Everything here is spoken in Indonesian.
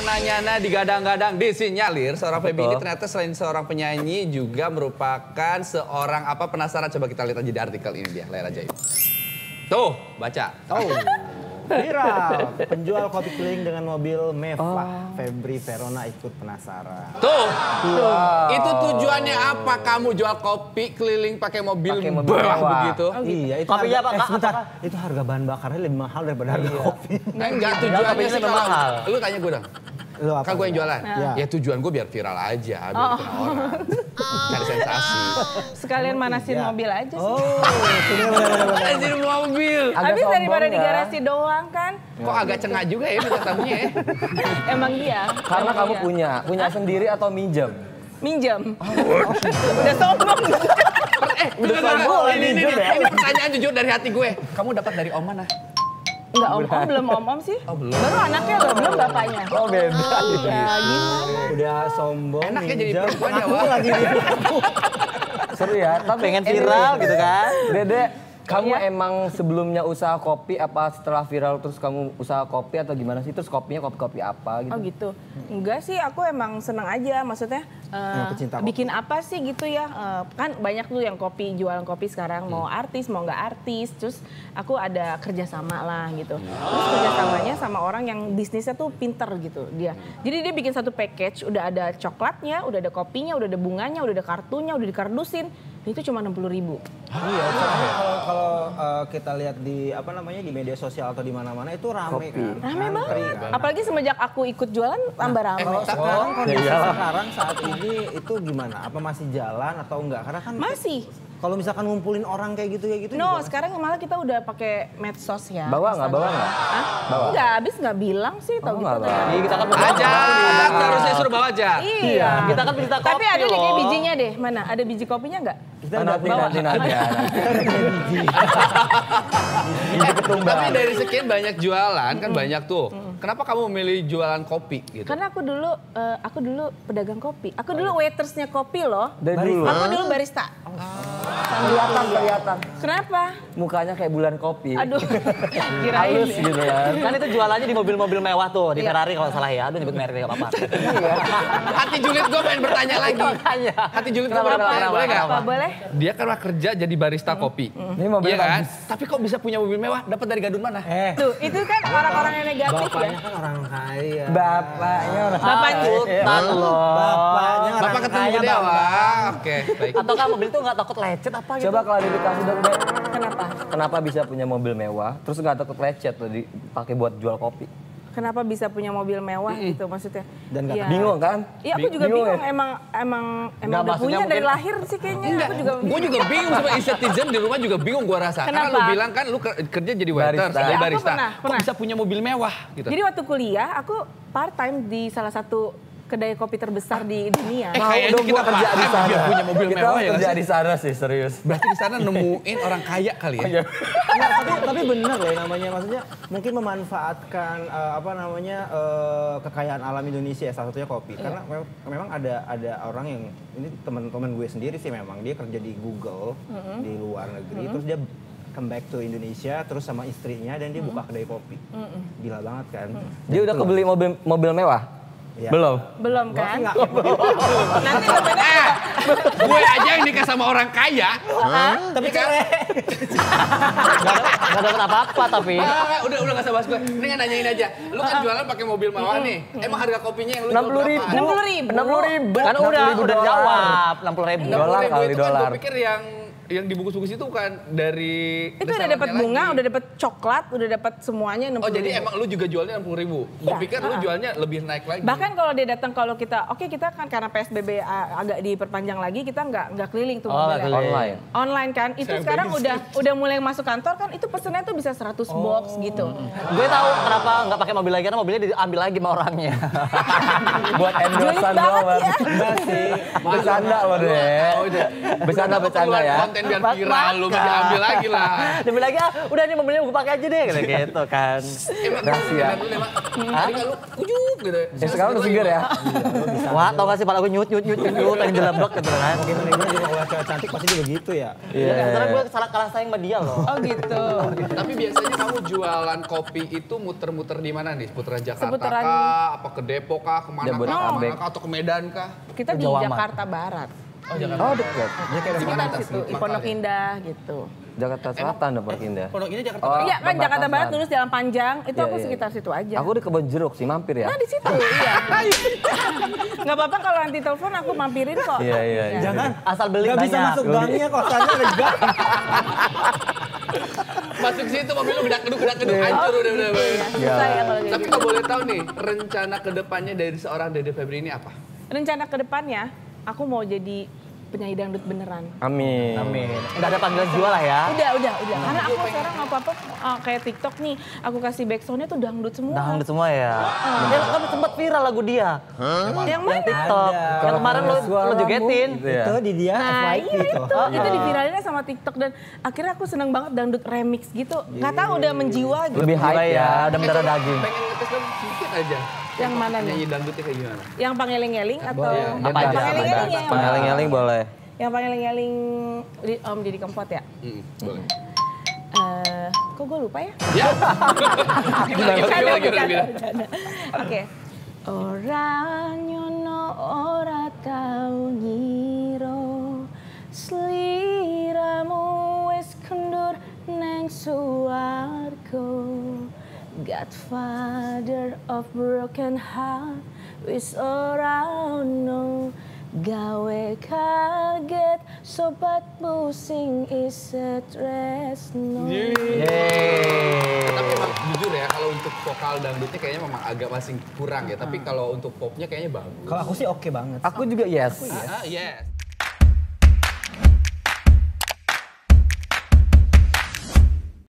nyana-nyana digadang-gadang disinyalir seorang Feby ini ternyata selain seorang penyanyi juga merupakan seorang penasaran. Coba kita lihat aja di artikel ini dia, layar aja yuk. Tuh, baca. Oh, viral. Penjual kopi keliling dengan mobil mewah. Febri Verona ikut penasaran. Tuh, itu tujuannya apa kamu jual kopi keliling pakai mobil mewah begitu? Iya, itu Kopinya harga, apa, sebentar, itu harga bahan bakarnya lebih mahal daripada harga kopi. Enggak, tujuannya sih kalau mahal. lu tanya gue dong. Lu apa? Kan gue yang jualan. Ya. Ya tujuan gue biar viral aja, biar dikenal orang. Cari sensasi. Sekalian manasin mobil aja sih. Oh, bener. Manasin mobil. Habis daripada di garasi doang kan. Kok agak cengak juga ya minta tamunya ya. Emang dia. Karena kamu punya sendiri atau minjem? Minjem. Udah sombong. Udah sombong lagi minjem ya. Ini pertanyaan jujur dari hati gue. Kamu dapat dari om mana? Enggak om, belum om sih. Oh, belum. Baru anaknya loh, belum bapaknya. Oh beda. Iya, gimana? Udah sombong. Enaknya jadi minjem. perempuan ya, Aku Wak. lagi di Seru ya, tapi pengen viral gitu kan. Dede, kamu emang sebelumnya usaha kopi apa setelah viral terus kamu usaha kopi atau gimana sih? Terus kopinya kopi-kopi apa gitu? Oh gitu. Enggak sih, aku emang seneng aja. Maksudnya pecinta kopi. bikin apa sih gitu ya. Kan banyak tuh yang kopi, jualan kopi sekarang. Mau artis, mau nggak artis. Terus aku ada kerjasama lah gitu. Terus kerjasamanya sama orang yang bisnisnya tuh pinter gitu dia. Jadi dia bikin satu package, udah ada coklatnya, udah ada kopinya, udah ada bunganya, udah ada kartunya, udah dikardusin. Itu cuma 60.000. Iya, soalnya kalau kita lihat di di media sosial atau di mana-mana itu rame kan. Rame Antri banget. kan. Apalagi semenjak aku ikut jualan tambah rame. Kalau sekarang kondisi sekarang saat ini itu gimana? Apa masih jalan atau enggak? Karena kan Masih. kalau misalkan ngumpulin orang kayak gitu No, juga sekarang malah kita udah pakai medsos ya. Bawa nggak? Hah? Enggak, habis nggak bilang sih tau gitu. nggak bawa. Kan. Iya, kita kan Aja, harusnya suruh bawa aja. Iya. Kita kan pencinta kopi. Tapi ada deh kayak loh. bijinya deh. Mana? Ada biji kopinya nggak? kita udah Nanti ya. Tapi dari sekian banyak jualan kan banyak tuh. Kenapa kamu memilih jualan kopi gitu? Karena aku dulu pedagang kopi. Aku dulu waitersnya kopi loh. Dari dulu. Aku dulu barista. Kelihatan. Kenapa? Mukanya kayak bulan kopi. Aduh, kirain Halus ya. gitu kan. Kan itu jualannya di mobil-mobil mewah tuh, di Ferrari kalau salah ya. Aduh nyebut merek gak apa-apa. Hati julid gue pengen bertanya lagi. Makanya. Hati julid gue Kenapa, bertanya, kenapa, boleh nggak? Apa boleh? Dia kan kerja jadi barista kopi. Ini mobil Iya kan? bagus. Tapi kok bisa punya mobil mewah? Dapat dari gadun mana? Tuh, itu kan orang-orang yang negatif ya. bapaknya kan orang kaya. Bapaknya orang Bapaknya. Sultan loh. Bapaknya orang Bapak ketemu kaya, dia, Bang. wah. Oke, baik. Atau kan mobil itu nggak takut lecet apa gitu? Coba klarifikasi dong, Dek. Kenapa? Kenapa bisa punya mobil mewah, terus nggak takut lecet tuh dipakai buat jual kopi? Kenapa bisa punya mobil mewah gitu maksudnya? Dan nggak Iya. Bingung kan? Iya, aku juga Bingung bingung. ya? Emang Nggak, udah maksudnya punya dari mungkin- lahir sih kayaknya. Enggak, Aku juga gue juga bingung sama citizen di rumah juga bingung gue rasa. Karena lu Kenapa? bilang kan lu kerja jadi waiter, Barista. jadi Iya, aku barista. pernah. Kok bisa punya mobil mewah gitu? Jadi waktu kuliah aku part time di salah satu kedai kopi terbesar di dunia. Mau kayaknya dong kita gua kerja di part-time sana. biar punya mobil Kita mewah ya kerja nggak di sana sih, serius. Berarti di sana nemuin orang kaya kali ya? Nggak, tapi benar loh namanya, maksudnya mungkin memanfaatkan kekayaan alam Indonesia ya, salah satunya kopi. Karena memang ada orang yang ini teman-teman gue sendiri sih, memang dia kerja di Google di luar negeri, terus dia come back to Indonesia terus sama istrinya dan dia buka kedai kopi. Gila banget kan. Dia udah kebeli mobil mewah? Iya. Belum? Belum Gua kan? sih nggak Nanti sebenarnya Gue aja yang nikah sama orang kaya. tapi keren. Nggak dapat apa-apa tapi. Udah gak usah bahas gue. Ini kan nanyain aja. Lu kan jualan pakai mobil mewah nih. Emang harga kopinya yang lu jual 60.000. berapa? 60.000. 60.000. Kan udah 60.000 jawab 60.000. Dolar 60.000 kali itu kan dolar. gue pikir yang dibungkus-bungkus itu kan dari itu udah dapat bunga, udah dapat coklat, udah dapat semuanya 60.000. Oh jadi emang lu juga jualnya 60.000? Gue Iya. pikir lu jualnya lebih naik lagi. Bahkan kalau dia datang, kalau kita kita kan karena PSBB agak diperpanjang lagi, kita nggak keliling tuh Oh, nggak mobilnya. keliling. Online. Online kan, itu Saya sekarang bagi udah mulai masuk kantor kan, itu pesennya tuh bisa 100 box gitu. Gue tahu kenapa nggak pakai mobil lagi, karena mobilnya diambil lagi sama orangnya. Buat endorsean banget doang. ya. Enggak sih. Bercanda loh, Dek. Bercanda ya. Konten biar viral, lu gak diambil lagi lah. Diambil lagi, udah nih mobilnya gue pakai aja deh, gitu kan. Emang Rahasia. Tadi kan lu ujub gitu. Sekarang udah seger ya. Wah, tau gak sih pala gue nyut, pengen jelebek gitu kan. Mungkin manajemen juga kalau cewek cantik pasti juga gitu ya. Iya, karena gue salah kalah saing sama dia loh. Oh gitu. Tapi biasanya kamu jualan kopi itu muter-muter di mana nih? Seputaran Jakarta Seputaran- kah? Apa ke Depok kah? Kemana Jabodetabek. kah? Atau ke Medan kah? Kita di Jawa Amat. Jakarta Barat. Oh Jakarta. Oh dekat. Dia kayak Sekitar situ, di Pondok Indah gitu. Jakarta Selatan dapat Indah. Pondok ini Jakarta. Oh, Iya kan perbatasan. Jakarta Barat lurus Jalan Panjang, itu Iya, aku iya. sekitar situ aja. Aku di Kebon Jeruk sih, mampir ya. Nah di situ, iya. Nggak apa-apa kalau nanti telepon aku mampirin kok. Iya, iya. Jangan. Asal beli Gak banyak. bisa masuk gangnya, kosannya ada gang. Masuk situ mobil lu gedak-geduk hancur udah. Susah ya kalau kayak Tapi gitu. kalau boleh tahu nih, rencana kedepannya dari seorang Dede Febri ini apa? Rencana ke depannya, aku mau jadi penyanyi dangdut beneran. Amin. Amin. Nggak ada panggilan jiwa lah ya. Udah. Karena aku sekarang apa-apa kayak TikTok nih, aku kasih backsoundnya tuh dangdut semua. Dangdut semua ya. Ya kan sempat viral lagu dia. Yang mana? TikTok. Yang kemarin lo jogetin. Gitu ya. Itu di dia Nah FYP iya tuh. itu diviralinnya sama TikTok dan akhirnya aku seneng banget dangdut remix gitu. Nggak tahu udah menjiwa gitu. Lebih hype Gila ya. Udah mendarah daging. Pengen ngetes dong sedikit aja. Yang mana Nyanyi nih? dangdutnya kayak gimana? Yang pangeling-eling atau Apa aja, pangeling-eling ya? Pengeling-eling boleh. Yang pangeling-eling Om Didi Kempot ya? Boleh. Kok gue lupa ya? Ya. Bercanda, Gimana? bercanda. Oke. Orang nyono ora tau nyiro sliramu wis kendur neng suwargo Godfather of broken heart wis ora ono gawe kaget sobat pusing is tresno. Tapi emang jujur ya, kalau untuk vokal dangdutnya kayaknya memang agak masih kurang ya. Tapi kalau untuk popnya kayaknya bagus. Kalau aku sih oke banget. Aku juga yes. Yes.